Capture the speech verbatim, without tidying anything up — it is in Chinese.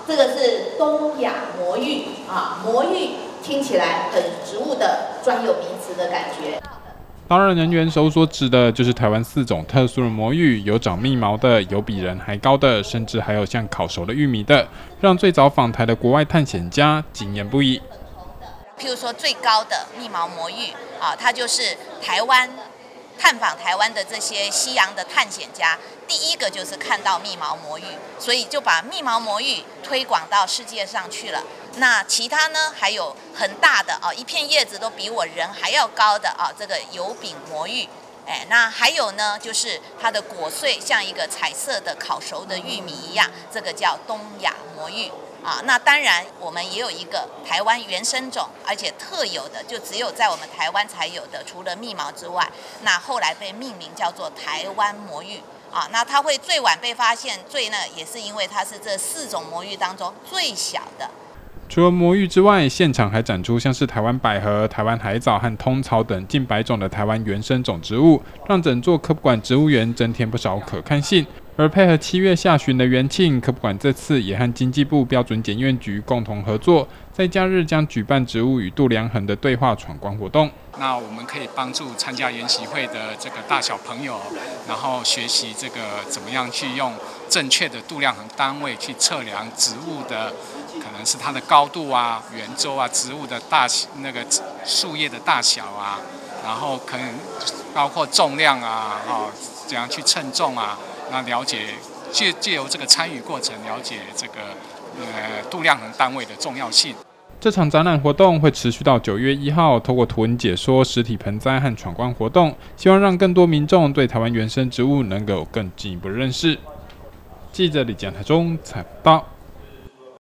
这个是东亚魔芋啊，魔芋听起来很植物的专有名词的感觉。 当然，人猿手所指的就是台湾四种特殊的魔芋，有长密毛的，有比人还高的，甚至还有像烤熟的玉米的，让最早访台的国外探险家惊艳不已。 譬如说最高的密毛魔芋啊，它就是台湾探访台湾的这些西洋的探险家，第一个就是看到密毛魔芋，所以就把密毛魔芋推广到世界上去了。那其他呢，还有很大的啊，一片叶子都比我人还要高的啊，这个油饼魔芋。哎，那还有呢，就是它的果穗像一个彩色的烤熟的玉米一样，这个叫东亚魔芋。啊，那当然，我们也有一个台湾原生种，而且特有的，就只有在我们台湾才有的，除了密毛之外，那后来被命名叫做台湾魔芋。啊，那它会最晚被发现，最呢也是因为它是这四种魔芋当中最小的。 除了魔芋之外，现场还展出像是台湾百合、台湾海藻和通草等近百种的台湾原生种植物，让整座科普馆植物园增添不少可看性。而配合七月下旬的园庆，科普馆这次也和经济部标准检验局共同合作，在假日将举办植物与度量衡的对话闯关活动。 那我们可以帮助参加研习会的这个大小朋友，然后学习这个怎么样去用正确的度量衡单位去测量植物的，可能是它的高度啊、圆周啊、植物的大那个树叶的大小啊，然后可能包括重量啊，哈、哦，怎样去称重啊。那了解借借由这个参与过程，了解这个呃度量衡单位的重要性。 这场展览活动会持续到九月一号，透过图文解说、实体盆栽和闯关活动，希望让更多民众对台湾原生植物能够有更进一步的认识。记者李江台中采访到。